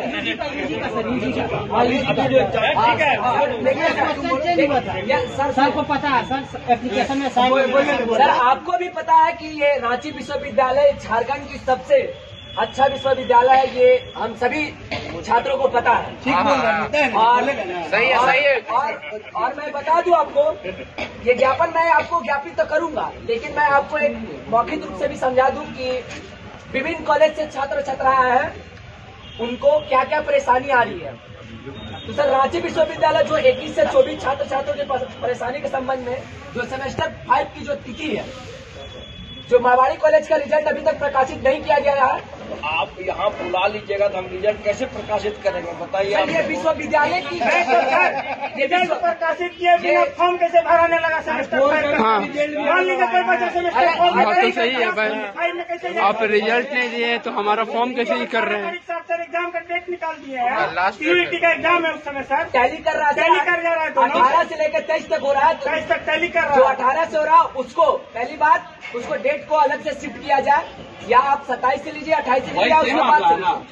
Sir को पता है सर एप्लीकेशन में सर आपको भी पता है कि ये रांची विश्वविद्यालय झारखंड की सबसे अच्छा विश्वविद्यालय है, ये हम सभी छात्रों को पता है। ठीक बोल रहे हैं, सही है। और मैं बता दूं आपको, ये ज्ञापन मैं आपको ज्ञापित तो करूंगा, लेकिन मैं आपको एक मौखिक रूप से भी समझा दूं कि विभिन्न कॉलेज से छात्र छात्राएं हैं, उनको क्या क्या परेशानी आ रही है। तो सर रांची विश्वविद्यालय जो 21 से 24 छात्र छात्रों की परेशानी के संबंध में जो सेमेस्टर 5 की जो तिथि है, जो मारवाड़ी कॉलेज का रिजल्ट अभी तक प्रकाशित नहीं किया गया है। आप यहाँ बुला लीजिएगा तो हम रिजल्ट कैसे प्रकाशित करेंगे बताइए। ये विश्वविद्यालय की रिजल्ट प्रकाशित किए बिना फॉर्म कैसे भराने लगा सेमेस्टर 5 हाँ। मान लीजिए कोई बच्चा सेमेस्टर 5 बात तो सही है भाई, आप रिजल्ट नहीं दिए तो हमारा फॉर्म कैसे ही कर रहे हैं। सर एग्जाम का डेट निकाल दिए हैं, सीयूईटी का एग्जाम है उस समय सर टैली कर रहा है, टैली कर जा रहा है, 18 से लेकर 23 तक हो रहा है। 23 तक टैली कर रहा जो है। 18 से हो रहा उसको पहली बात उसको डेट को अलग से शिफ्ट किया जाए, या आप 27 से लीजिए 28 से लीजिए उसके बाद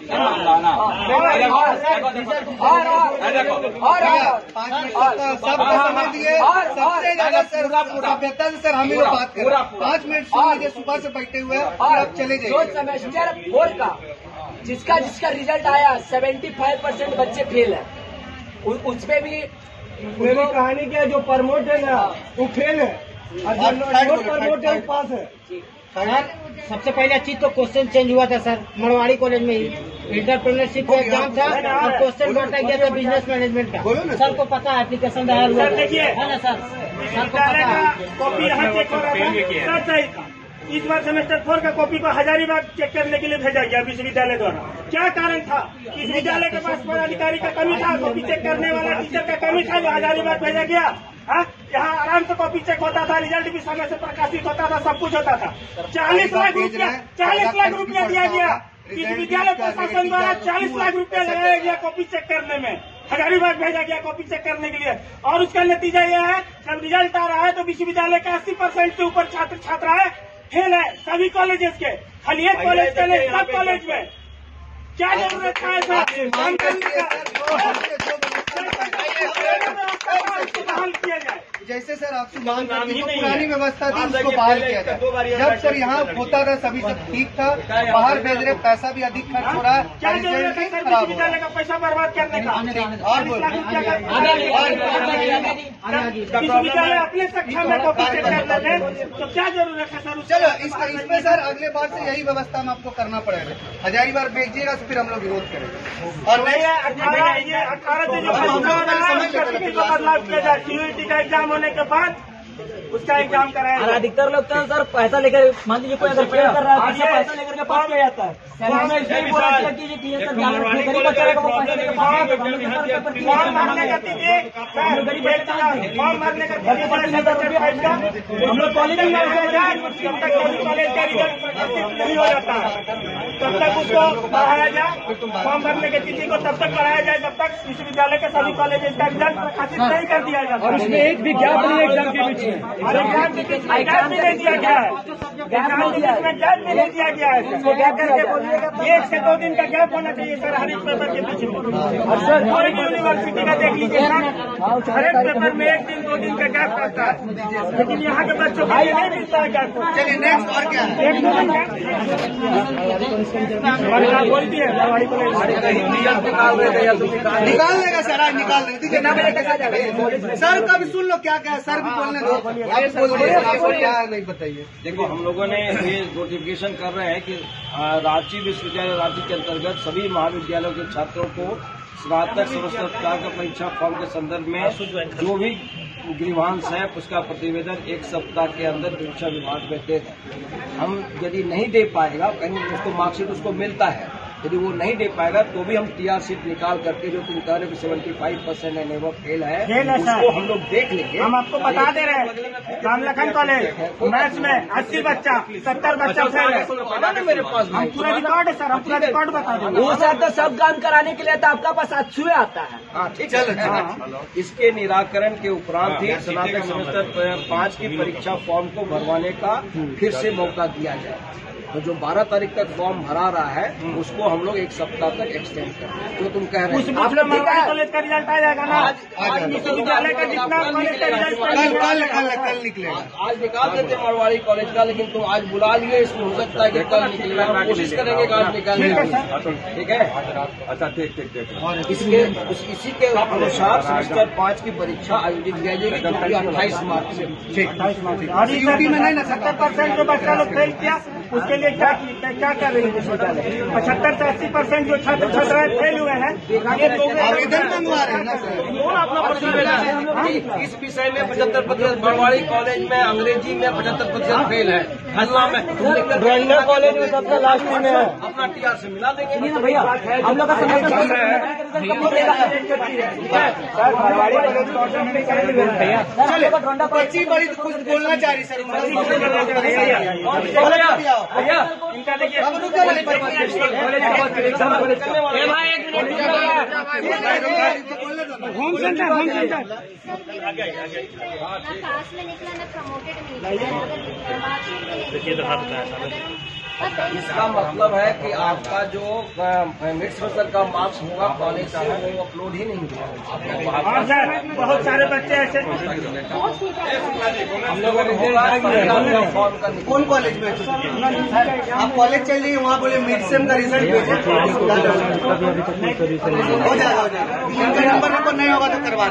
समय दिए सबसे ज्यादा सभ्यता से सर हम ही लोग बात करें। 5 मिनट सुन लीजिए, सुबह से बैठे हुए और अब चले जो जाइए। सेमेस्टर 4 का जिसका रिजल्ट आया 75% बच्चे फेल है, उसमें भी मेरी कहानी क्या है, जो प्रमोट है ना वो फेल है और जो प्रमोट है वो पास है। सर सबसे पहला चीज तो क्वेश्चन चेंज हुआ था सर मारवाड़ी कॉलेज में ही। इंटरप्रेन्योरशिप का एग्जाम था और क्वेश्चन बांटा गया था बिजनेस मैनेजमेंट का। सर को पता है एप्लीकेशन दायर हुआ है ना सर, सर को पता है। कॉपी यहाँ चेक हो रहा था, सर सही था। इस बार सेमेस्टर 4 का कॉपी को हजारीबाग चेक करने के लिए भेजा गया विश्वविद्यालय द्वारा। क्या कारण था? इस विद्यालय के पास पदाधिकारी का कमी था, कॉपी चेक करने वाला टीचर का कमी था, जो हजारीबाग भेजा गया। यहाँ आराम से कॉपी चेक होता था, रिजल्ट भी समय से प्रकाशित होता था, सब कुछ होता था। 40 लाख रुपया दिया गया इस विद्यालय प्रशासन द्वारा। 40 लाख रुपया लगाया गया कॉपी चेक करने में, हजारीबाग भेजा गया कॉपी चेक करने के लिए। और उसका नतीजा यह है, जब रिजल्ट आ रहा है तो विश्वविद्यालय का 80% से ऊपर छात्र छात्राएं फेल है, सभी कॉलेजेस के, खाली एक कॉलेज का नहीं, सब कॉलेज में। क्या जरूरत है ऐसा काम करने का? बहाल किया जाए। जैसे सर आपसे मांग करते हैं, पुरानी व्यवस्था थी उसको बहाल किया जाए। जब सर यहाँ होता था सभी सब ठीक था, बाहर भेज रहे, पैसा भी अधिक खर्च हो रहा है, क्या जरूरत है सर विश्वविद्यालय का पैसा बर्बाद करने का? और विश्वविद्यालय अपने सक्षम में कॉपी चेक कर लेते हैं, तो क्या जरूरत है सर? चलो इसमें सर अगले बार से यही व्यवस्था में आपको करना पड़ेगा। हजारीबाग भेजिएगा तो फिर हम लोग विरोध करेंगे। और नहीं 18 से जो बदलाव किया जाए, सीयूईटी का एग्जाम होने के बाद उसका एग्जाम कराया। अधिकतर लोग तो सर पैसा लेकर, मान लीजिए कोई अगर फेल कर रहा है तो पैसा लेकर के पास किया जाता है। फॉर्म भरने का हम लोग कॉलेज में जब तक कॉलेज का रिजल्ट प्रकाशित नहीं हो जाता तब तक उसको पढ़ाया जाए, फॉर्म भरने की तिथि को तब तक पढ़ाया जाए जब तक विश्वविद्यालय के सभी कॉलेज का रिजल्ट प्रकाशित नहीं कर दिया जाता। और उसमें एक भी गैप नहीं एग्जाम के बीच में, एग्जाम भी नहीं दिया गया है, गैप भी नहीं दिया गया है। एक से 2 दिन का गैप होना चाहिए सर हर एक पेपर के बीच में। और सर कोई भी यूनिवर्सिटी का देख लीजिए सर, हर एक पेपर में 1 दिन 2 दिन का गैप रहता है, लेकिन यहाँ के बच्चों को नहीं मिलता है गैप। चलिए नेक्स्ट और क्या है? 1-2 दिन बोलती है निकाल लेगा सर, आज निकाल लेगा। सर का भी सुन लो क्या क्या है, सर भी बोलने दो। आपको क्या नहीं बताइए। देखो हम लोगों ने ये नोटिफिकेशन कर रहे हैं कि रांची विश्वविद्यालय रांची के अंतर्गत सभी महाविद्यालयों के छात्रों को स्नातक सेमेस्टर का परीक्षा फॉर्म के संदर्भ में जो भी ग्रीवांश है उसका प्रतिवेदन 1 सप्ताह के अंदर परीक्षा विभाग में दे दें। हम यदि नहीं दे पाएगा, कहीं उसको मार्कशीट उसको मिलता है, यदि वो नहीं दे पाएगा तो भी हम टीआर शीट निकाल करके जो तुम कह रहे हो 75% है नेवर फेल है, उसको हम लोग देख लेंगे। हम आपको बता दे रहे हैं, रामलखन कॉलेज मैथ्स में 80 बच्चा 70 बच्चा फेल है। मेरे पास हम पूरा रिकॉर्ड है सर, हम पूरा रिकॉर्ड बता देंगे। वो सर तो सब काम कराने के लिए तो आपका पास अच्छे आता है। हाँ ठीक है। इसके निराकरण के उपरांत ही स्नातक सेमेस्टर 5 की परीक्षा फॉर्म को भरवाने का फिर से मौका दिया जाए। तो जो 12 तारीख तक फॉर्म भरा रहा है उसको हम लोग 1 सप्ताह तक एक्सटेंड कर रहे हैं। जो तुम कह रहे उस हैं बीच में मरवाड़ी कॉलेज का रिजल्ट आ जाएगा ना? आज विश्वविद्यालय का जितना कॉलेज का रिजल्ट कल निकलेगा। आज निकाल देते मरवाड़ी कॉलेज का, लेकिन तुम आज बुला लिए, इसमें हो सकता है कि कल निकलेगा। हम कोशिश करेंगे कि आज निकालने की। ठीक है? अच्छा ठीक। इसी के अनुसार सेमेस्टर 5 की परीक्षा आयोजित की जाएगी, जो कि 28 मार्च से। और यूपी में नहीं ना 70% जो बच्चा लोग फेल किया उसके लिए क्या कर रही है विश्वविद्यालय? 75 से 80% जो छात्र छात्राएं फेल हुए हैं आवेदन मंगवा रहे हैं ना सर। इस विषय में 75% बरवाड़ी कॉलेज में अंग्रेजी में 75% फेल है। हलवा में ब्रांडर कॉलेज में सबसे लास्ट में है। अपना TR से मिला देंगे भैया हम लोग का बच्ची बड़ी कुछ बोलना चाह रही सर। भैया इनका देखिए होम सेंटर ना पास में निकला ना प्रमोटेड नहीं। इसका मतलब है कि आपका जो मिड सेमेस्टर का मार्क्स होगा कॉलेज से वो अपलोड ही नहीं हुआ। हाँ सर, बहुत सारे बच्चे ऐसे हम लोगों को फॉर्म का कौन कॉलेज में आप कॉलेज चल जाइए, वहाँ बोले मिड सेम का रिजल्ट भेजे हो जाएगा। इनका नंबर नहीं होगा तो करवा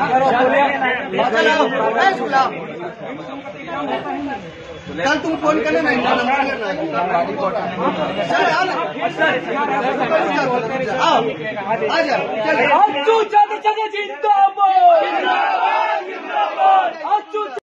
कल तुम फोन करना ना, इनका नंबर आ जाओ। जिंदाबाद।